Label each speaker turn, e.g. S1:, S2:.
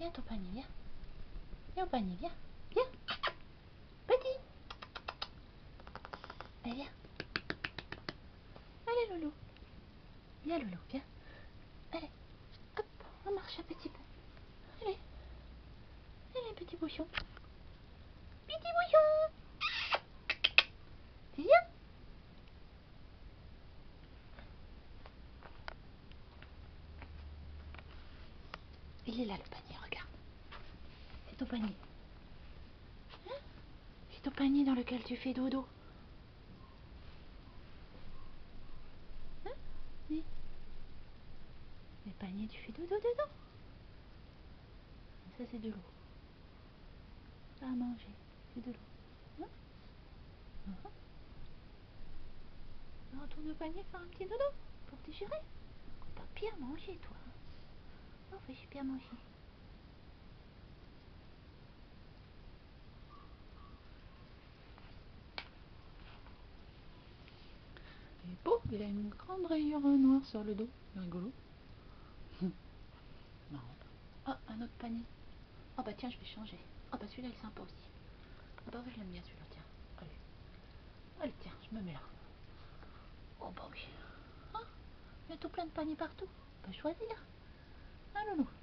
S1: viens ton panier, viens. Viens au panier, viens. Viens. Petit. Allez, viens. Allez, Loulou. Viens, Loulou, viens. Allez. Hop, on marche un petit peu. Allez. Allez, petit bouchon. Petit bouchon. Viens. Il est là, le panier, regarde. C'est ton panier. Hein? C'est ton panier dans lequel tu fais dodo. Hein? Oui. Le panier, tu fais dodo dedans. Ça, c'est de l'eau. Pas à manger, c'est de l'eau. Hein? Retourne au panier faire un petit dodo pour digérer. T'as bien mangé, toi. Oh, j'ai bien mangé. Il est beau, il a une grande rayure noire sur le dos. Rigolo. Marrant. Oh, un autre panier. Oh bah tiens, je vais changer. Oh bah celui-là, il est sympa aussi. Oh bah oui, je l'aime bien celui-là, tiens. Allez. Allez, tiens, je me mets là. Oh bah oui. Ah, il y a tout plein de paniers partout. On peut choisir. Ah, Loulou.